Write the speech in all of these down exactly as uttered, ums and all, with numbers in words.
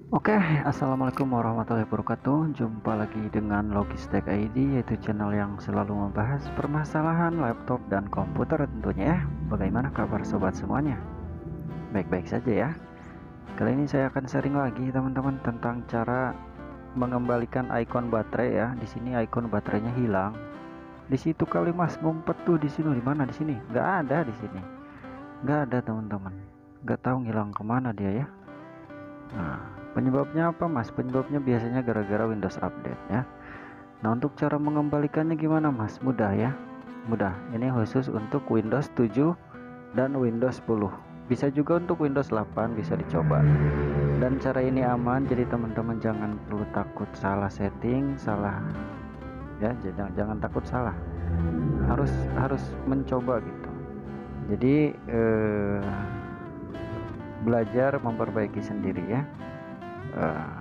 Oke, assalamualaikum warahmatullahi wabarakatuh. Jumpa lagi dengan Logistek I D, yaitu channel yang selalu membahas permasalahan laptop dan komputer tentunya ya. Bagaimana kabar sobat semuanya? Baik-baik saja ya. Kali ini saya akan sharing lagi teman-teman tentang cara mengembalikan icon baterai ya. Di sini icon baterainya hilang. Di situ kali Mas ngumpet tuh di sini, di mana di sini? Nggak ada di sini. Nggak ada teman-teman. Nggak tahu ngilang kemana dia ya. Nah, penyebabnya apa Mas? Penyebabnya biasanya gara-gara Windows Update ya. Nah, untuk cara mengembalikannya gimana Mas? Mudah ya. Mudah. Ini khusus untuk Windows tujuh dan Windows sepuluh. Bisa juga untuk Windows delapan, bisa dicoba. Dan cara ini aman, jadi teman-teman jangan perlu takut salah setting, salah ya, jangan jangan takut salah. Harus harus mencoba gitu. Jadi eh belajar memperbaiki sendiri ya. uh,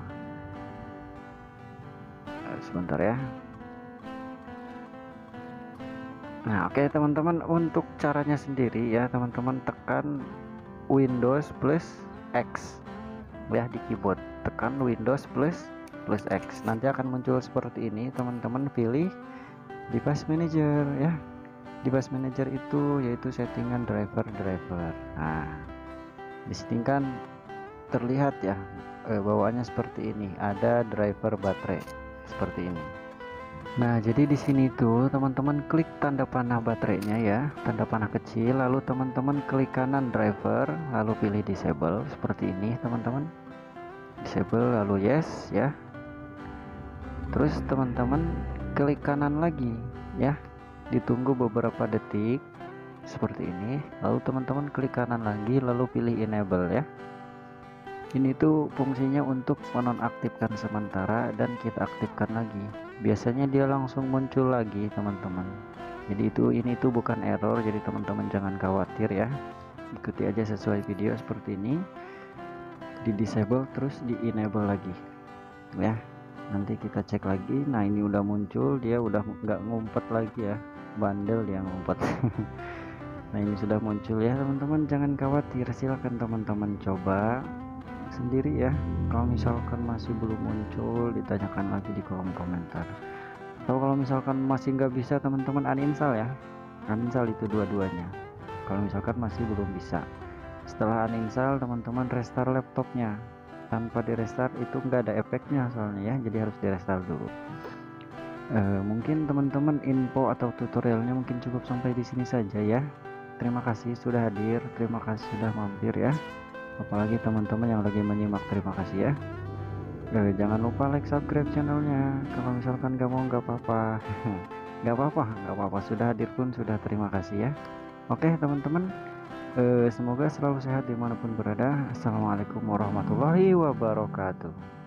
sebentar ya. Nah oke okay, teman-teman, untuk caranya sendiri ya teman-teman, tekan Windows plus X ya di keyboard, tekan Windows plus plus X, nanti akan muncul seperti ini. Teman-teman pilih device manager ya. Device manager itu yaitu settingan driver-driver. Nah di sini kan terlihat ya eh, bawaannya seperti ini, ada driver baterai seperti ini. Nah jadi di sini tuh teman-teman klik tanda panah baterainya ya, tanda panah kecil, lalu teman-teman klik kanan driver, lalu pilih disable seperti ini teman-teman, disable lalu yes ya. Terus teman-teman klik kanan lagi ya, ditunggu beberapa detik seperti ini, lalu teman-teman klik kanan lagi, lalu pilih enable ya. Ini tuh fungsinya untuk menonaktifkan sementara dan kita aktifkan lagi. Biasanya dia langsung muncul lagi teman-teman. Jadi itu ini tuh bukan error, jadi teman-teman jangan khawatir ya. Ikuti aja sesuai video seperti ini. Di disable terus di enable lagi ya. Nanti kita cek lagi. Nah ini udah muncul, dia udah nggak ngumpet lagi ya, bandel dia ngumpet. Nah ini sudah muncul ya teman-teman, jangan khawatir, silahkan teman-teman coba sendiri ya. Kalau misalkan masih belum muncul, ditanyakan lagi di kolom komentar. Atau kalau misalkan masih nggak bisa, teman-teman uninstall ya, uninstall itu dua-duanya. Kalau misalkan masih belum bisa, setelah uninstall teman-teman restart laptopnya. Tanpa di restart itu nggak ada efeknya soalnya ya, jadi harus di restart dulu. E, mungkin teman-teman info atau tutorialnya mungkin cukup sampai di sini saja ya. Terima kasih sudah hadir, terima kasih sudah mampir ya. Apalagi teman-teman yang lagi menyimak, terima kasih ya. Eh, jangan lupa like, subscribe channelnya. Kalau misalkan gak mau, gak apa-apa. Gak apa-apa, gak apa-apa, sudah hadir pun sudah terima kasih ya. Oke teman-teman, eh, semoga selalu sehat dimanapun berada. Assalamualaikum warahmatullahi wabarakatuh.